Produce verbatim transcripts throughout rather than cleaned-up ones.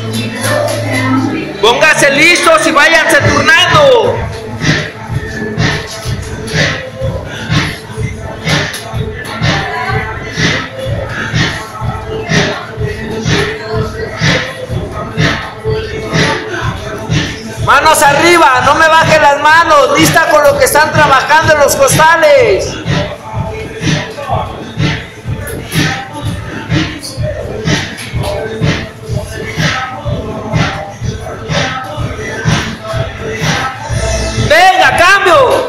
Pónganse listos y váyanse turnando. Manos arriba, no me bajen las manos, lista con lo que están trabajando en los costales. Venga, cambio.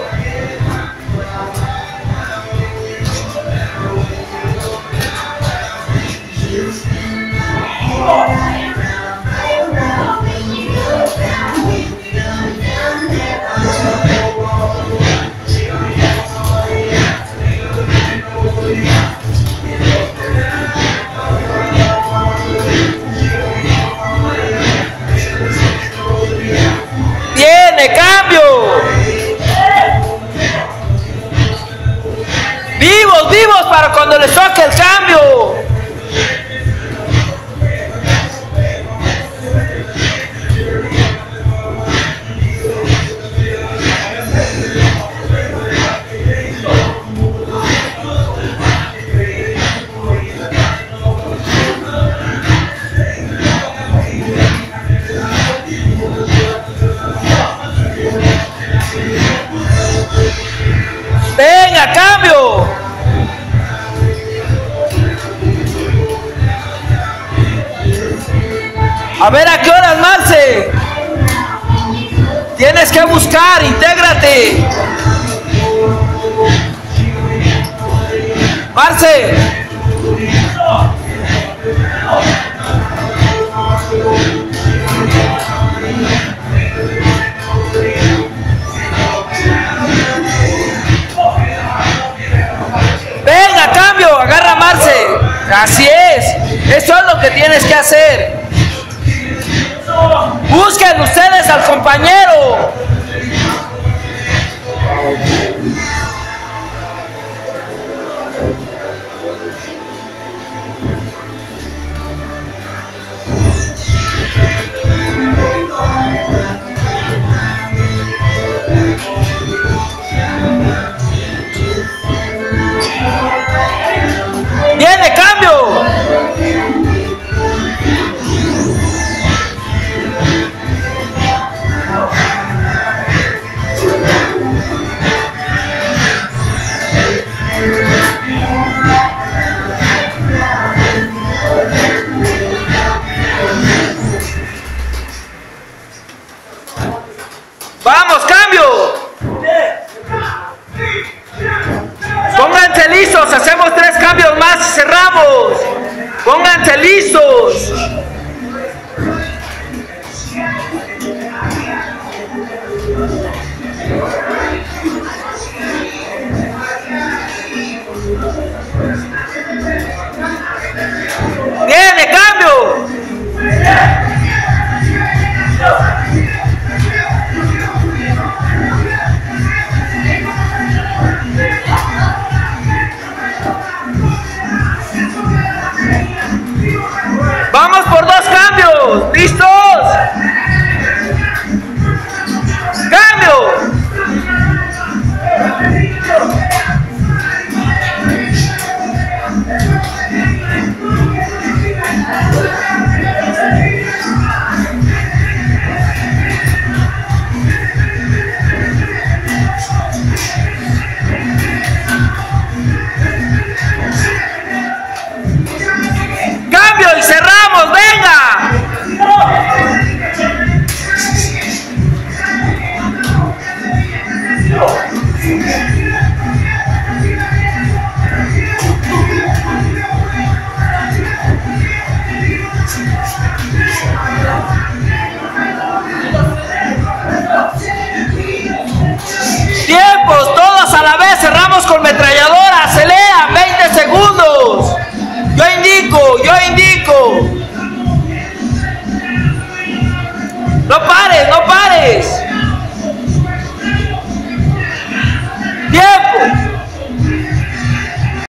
Viene, cambio. Vivos, vivos para cuando les toque el cambio. Venga, cambio. A ver a qué horas, Marce. Tienes que buscar, intégrate. Marce. Venga, cambio, agarra Marce. Así es, eso es lo que tienes que hacer. Busquen ustedes al compañero. Viene, cambio. Vamos, cambio. Pónganse listos, hacemos tres cambios más y cerramos. Pónganse listos.